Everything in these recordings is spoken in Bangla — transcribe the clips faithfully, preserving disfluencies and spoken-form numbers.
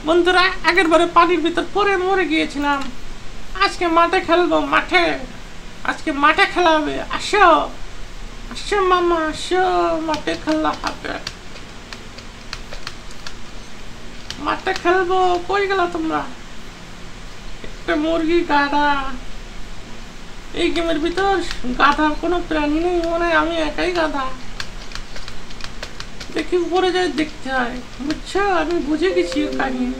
বন্ধুরা আগের বারে পানির ভিতর পড়ে মরে গিয়েছিলাম। আজকে মাঠে খেলবো, মাঠে আজকে মাঠে খেলা হবে। আসো আসো মামা আসো, মাঠে খেলা হবে, মাঠে খেলবো। কই গেল তোমরা? একটা মুরগি, গাধা। এই গেমের ভিতর গাধার কোনো প্রাণী নেই, মনে হয় আমি একাই গাধা। দেখি উপরে যাই দেখতে হয়, বুঝছো? আমি বুঝে গেছি কাহিনী।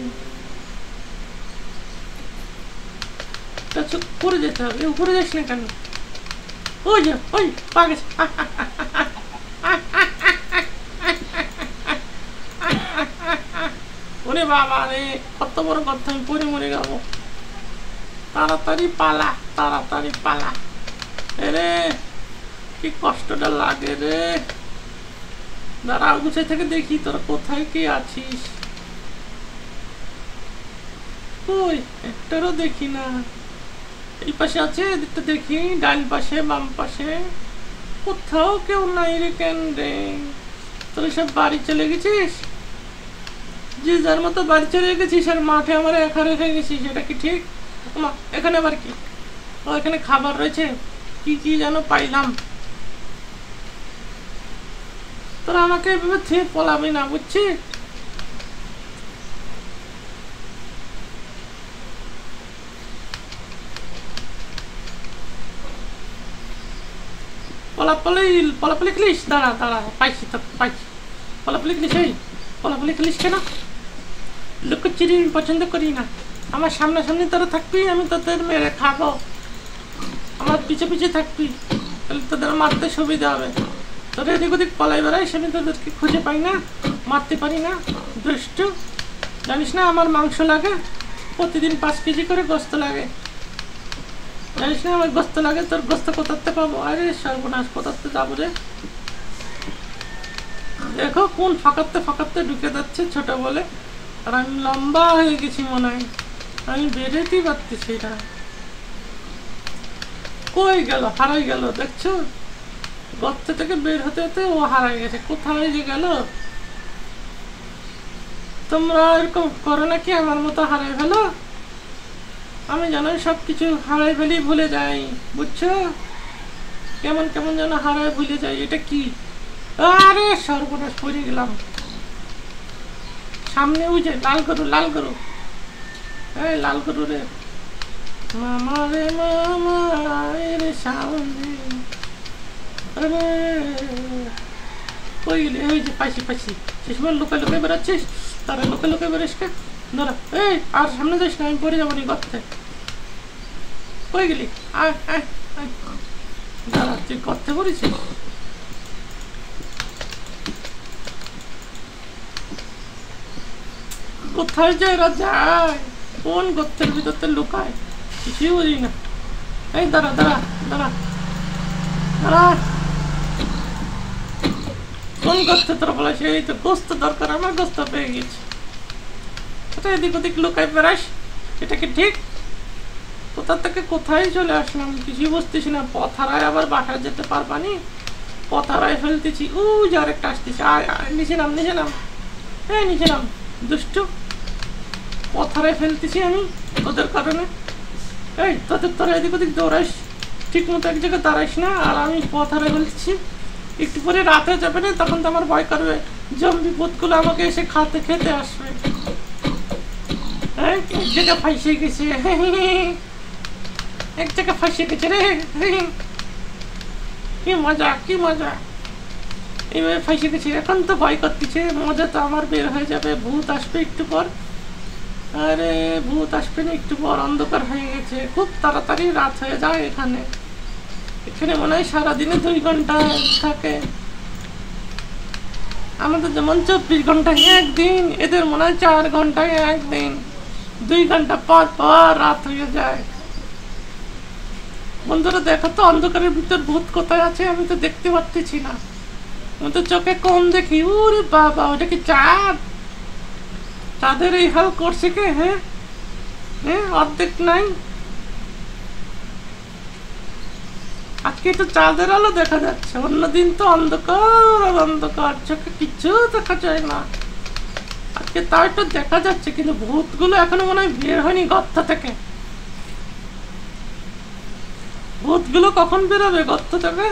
উপরে যেতে হবে। উপরে যাস না কেন? ওই যে ওই পা গেছে। ওরে বাবা রে, কত বড় কথা, আমি পরে মরে যাবো। তাড়াতাড়ি পালা, তাড়াতাড়ি পালা। রে কি কষ্টটা লাগে রে। দাঁড়া, গুছে থেকে দেখি তোরা কোথায় কি আছিস। ওই একটারও দেখি না। এই পাশে আছে, এদিকটা দেখি, ডান পাশে, বাম পাশে, কোথাও কেউ নাই রে। কেন রে, তোরা সব বাড়ি চলে গেছিস? যে যার মতো বাড়ি চলে গেছিস, আর মাঠে আমার একা রেখে গেছিস, এটা কি ঠিক? এখানে আবার কি? ও এখানে খাবার রয়েছে, কি কি যেন পাইলাম। তোরা আমাকে এভাবে থিয়ে পলাবি না, বুঝছি? পলাপলি পলাপলি খেলিস? দাঁড়া দাঁড়া, পাইছি তো, পাইছি। পলাপলি খেলিস? এই পলাপলি খেলিস কেন? লুকোচুরি আমি পছন্দ করি না। আমার সামনাসামনি তোরা থাকবি, আমি তোদের মেরে খাবো। আমার পিছে পিছে থাকবি, তাহলে তোদের মারতে সুবিধা হবে। তোরা এদিক ওদিক পলাই বেড়াইস, আমি তোদেরকে খুঁজে পাই না, মারতে পারি না। দুষ্টু, জানিস না আমার মাংস লাগে? প্রতিদিন পাঁচ কেজি করে গোস্ত লাগে। জানিস না আমার গোস্ত লাগে? তোর গোস্ত কোথাতে পাবো? আরে সর্বনাশ, কোথাতে যাবো রে? দেখো কোন ফাঁকাতে ফাঁকাতে ঢুকে যাচ্ছে ছোট বলে, আর আমি লম্বা হয়ে গেছি মনে হয়, আমি বেরোতেই পারতেছি না। কই গেল? হারাই গেল, দেখছো? গর্ত থেকে বের হতে হতে ও হারাই গেছে। কোথায় যে গেল? তোমরা এরকম করো নাকি আমার মতো হারাই ফেলো? আমি জানো সব কিছু হারাই ফেলি, ভুলে যাই, বুঝছো? কেমন কেমন যেন হারাই ভুলে যাই। এটা কি? আরে সর্বনাশ, পড়ে গেলাম। সামনে ওই যে লাল গরু, লাল গরু, এই লাল গরু রে, মামা রে মামা রে সামনে। আরে কই গেলি? এই যে পাইছি পাইছি। সে সময় লোকে লোকে বেরোচ্ছিস, তারা লোকে লোকে বেরোস কে? ধরা, এই আর সামনে যাস না, আমি পড়ে যাবো নি গর্তে। কই গেলি? আয় আয় আয়, দাঁড়া, তুই গর্তে পড়েছিস? কোথায় যায় এরা? যায় কোন গর্তের ভিতরতে লুকায়, কিছুই বুঝি না। এই দাঁড়া দাঁড়া দাঁড়া দাঁড়া, কোন গর্তে তোরা বলেছে? এই তো গোস্ত দরকার আমার, গোস্ত পেয়ে গেছি। এটা এদিক ওদিক লুকায় বেড়াস, এটা কি ঠিক? কোথা থেকে কোথায় চলে আসলাম কিছুই বুঝতেছি না। পথ হারায় আবার বাসায় যেতে পারবানি, পথ হারায় ফেলতেছি। ও যার একটা আসতেছি, আয় আয়, নিচে নাম, নিচে নাম, এই নিচে নাম, দুষ্টু। পথ হারায় ফেলতেছি আমি ওদের কারণে। এই তোদের তোরা এদিক ওদিক দৌড়াইস, ঠিক মতো এক জায়গায় দাঁড়াইস না, আর আমি পথ হারায় ফেলতেছি। একটু পরে রাতে যাবে না, তখন তো আমার ভয় করবে, জম্বি ভূতগুলো আমাকে এসে খাতে খেতে আসবে। এক জায়গায় ফাঁসে গেছে, এক জায়গায় ফাঁসে গেছে রে। কি মজা, কি মজা, এইভাবে ফাঁসে গেছে। এখন তো ভয় করতেছে, মজা তো আমার বের হয়ে যাবে। ভূত আসবে একটু পর। আরে ভূত আসবে না একটু পর, অন্ধকার হয়ে গেছে, খুব তাড়াতাড়ি রাত হয়ে যায় এখানে। এখানে মনে হয় সারাদিনে দুই ঘন্টা থাকে, আমাদের যেমন চব্বিশ ঘন্টায় একদিন, এদের মনে হয় চার ঘন্টায় একদিন। দুই ঘন্টা পর পর রাত হয়ে যায়। বন্ধুরা দেখো তো, অন্ধকারের ভিতর ভূত কোথায় আছে? আমি তো দেখতে পাচ্ছি না, আমি তো চোখে কম দেখি। ওরে বাবা, ওটা কি চাঁদ? চাঁদের এই হাল করছে কে? হ্যাঁ হ্যাঁ, অর্ধেক নাই। আজকে তো চাঁদের আলো দেখা যাচ্ছে, অন্যদিন তো অন্ধকার আর অন্ধকার, চোখে কিচ্ছু দেখা যায় না। আর আজকে তাও একটু দেখা যাচ্ছে, কিন্তু ভূতগুলো এখনো মনে হয় বের হয়নি গর্ত থেকে। ভূতগুলো কখন বেরোবে গর্ত থেকে?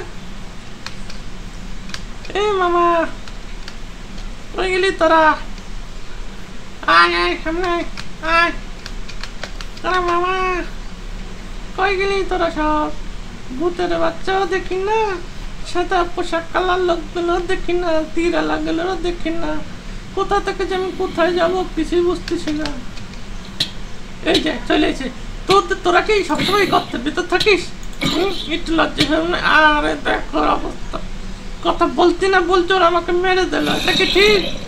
এই মামা, কই গেলি তোরা? আয় আয় সামনে আয়, আয় তোরা মামা, কই গেলি তোরা সব? ভূতের বাচ্চাও দেখি না, সাদা পোশাক কালার লোকগুলো দেখি না, তীরালা গুলো দেখি না, কোথা থেকে যে আমি কোথায় যাবো কিছুই বুঝতেছি না। এই যে চলে এসে, তোর তোরা কি সবসময় গর্তের ভিতর থাকিস? একটু লজ্জা হবে না? আরে দেখো অবস্থা, কথা বলতে না বলছো, আমাকে মেরে দিল, এটা কি ঠিক?